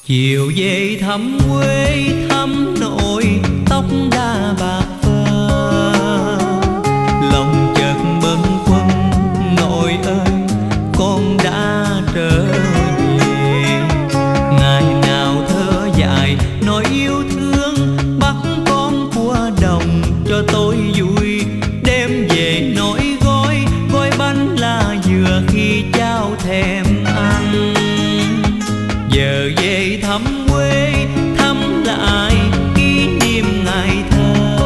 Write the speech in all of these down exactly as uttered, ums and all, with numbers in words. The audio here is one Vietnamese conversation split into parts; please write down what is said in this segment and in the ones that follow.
Chiều về thăm quê thăm nội tóc đã bạc phơ, lòng chợt bâng khuâng nội ơi con đã trở về. Ngày nào thơ dài nói yêu thương bắt con qua đồng cho tôi vui, đem về nỗi gói gói bánh lá dừa khi trao thèm ăn. Giờ về thăm quê thăm lại kỷ niệm ngày thơ,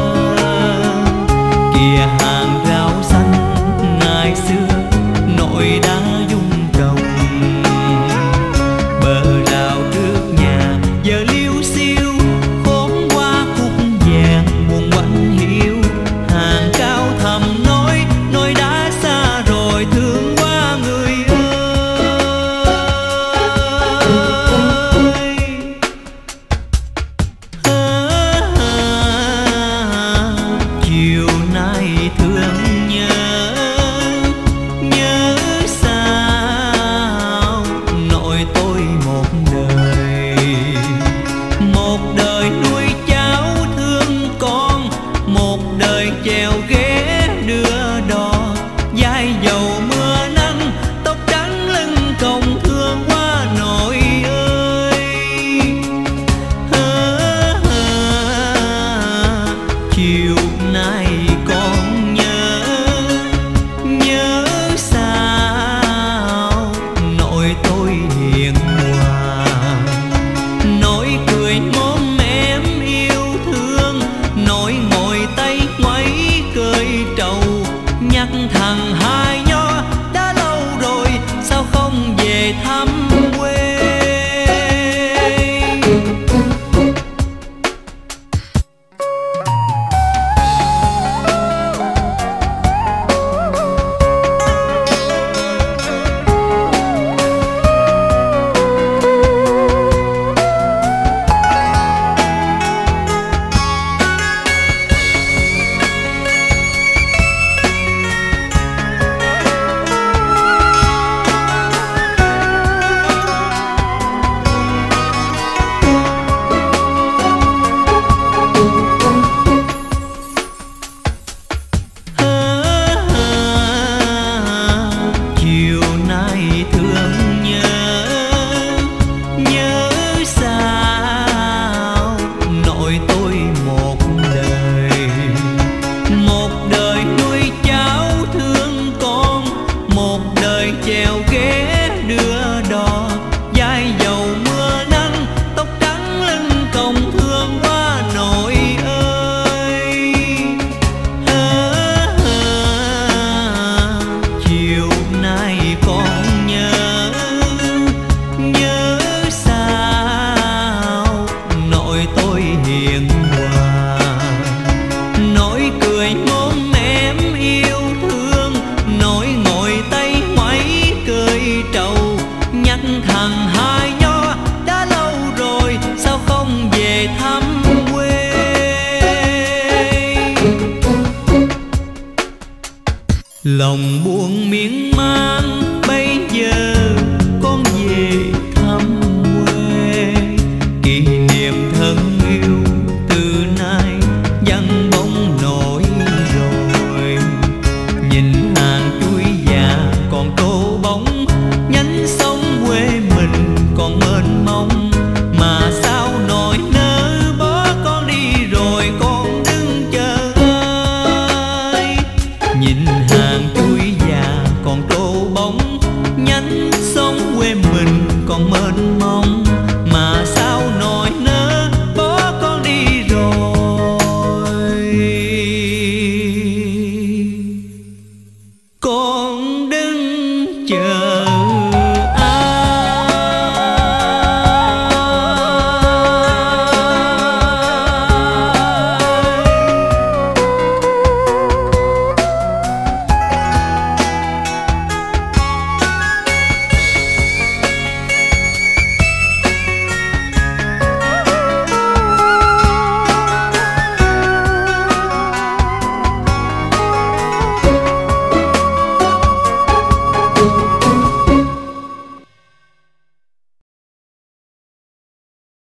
kìa hàng rau xanh ngày xưa nội đã dung trồng. Bờ rào trước nhà giờ liêu xiêu khóm hoa cúc vàng muôn quạnh hiu. Hàng cao thầm nói nói đã xa rồi thương quá người lòng buồn miên man. Bây giờ con về thăm quê, kỷ niệm thân yêu từ nay vắng bóng nỗi rồi. Nhìn hàng chuối già còn tô bóng, nhánh sông quê mình còn mênh mông. Mà sao nỗi nỡ bỏ con đi rồi con đứng chờ ơi. Nhìn hàng chuối già còn tô bóng, nhánh sông quê mình còn mênh mông. Mà sao nỗi nỡ bỏ con đi rồi con đứng chờ.